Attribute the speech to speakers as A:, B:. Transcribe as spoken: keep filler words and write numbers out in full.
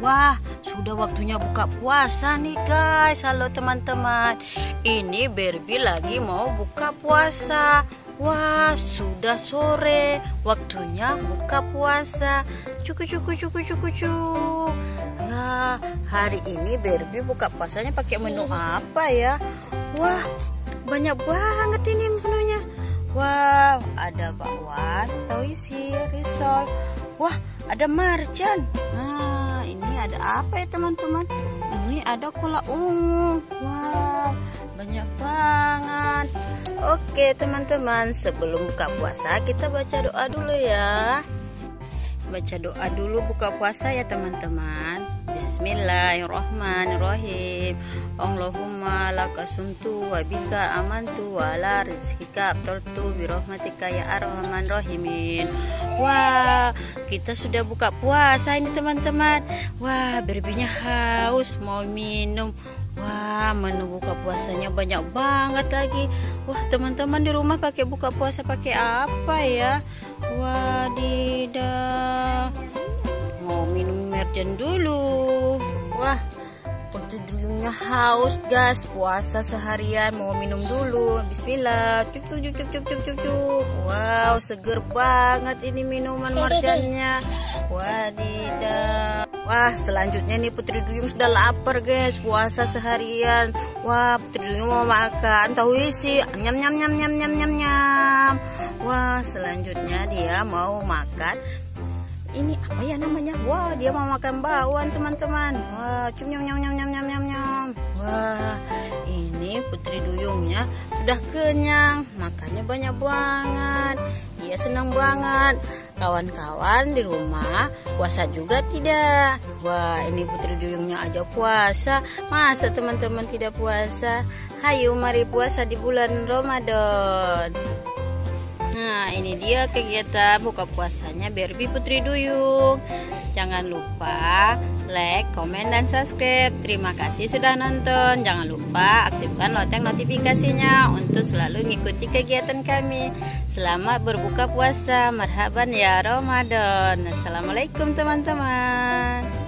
A: Wah, sudah waktunya buka puasa nih guys. Halo teman-teman, ini Barbie lagi mau buka puasa. Wah, sudah sore, waktunya buka puasa. Cukup cukup cukup cukup cukup. Nah, hari ini Barbie buka puasanya pakai menu apa ya? Wah, banyak banget ini menunya. Wow, ada bakwan, tauisi, risol. Wah, ada marjan. Nah, ini ada apa ya teman-teman? Ini ada cola ungu. Wow, banyak banget. Oke teman-teman, sebelum buka puasa kita baca doa dulu ya. Baca doa dulu buka puasa ya teman-teman. Bismillahirrahmanirrahim. Allahumma lakasumtu wa bika amantu wa la rizkika abtaltu birahmatika ya arhaman rahimin. Wah, kita sudah buka puasa ini teman-teman. Wah, Barbinya haus mau minum. Wah, menu buka puasanya banyak banget lagi. Wah, teman-teman di rumah pakai buka puasa pakai apa ya? Wadidah. Mau minum merjan dulu. Wah, perut dulunya haus guys. Puasa seharian mau minum dulu. Bismillah. Cuk cuk cuk cuk cuk cuk cuk. Wow, seger banget ini minuman merjannya. Wadidah. Wah, selanjutnya nih Putri Duyung sudah lapar guys, puasa seharian. Wah, Putri Duyung mau makan tahu isi, nyam nyam nyam nyam nyam nyam nyam. Wah, selanjutnya dia mau makan. Ini apa ya namanya? Wah, dia mau makan bakwan teman-teman. Wah, cum nyam nyam nyam nyam nyam nyam nyam. Wah, ini Putri Duyungnya sudah kenyang, makannya banyak banget. Dia senang banget. Kawan-kawan di rumah puasa juga tidak? Wah, ini Putri Duyungnya aja puasa, masa teman-teman tidak puasa? Hayo mari puasa di bulan Ramadan. Nah, ini dia kegiatan buka puasanya Barbie Putri Duyung. Jangan lupa like, komen, dan subscribe. Terima kasih sudah nonton. Jangan lupa aktifkan lonceng notifikasinya untuk selalu mengikuti kegiatan kami. Selamat berbuka puasa. Marhaban ya Ramadan. Assalamualaikum teman-teman.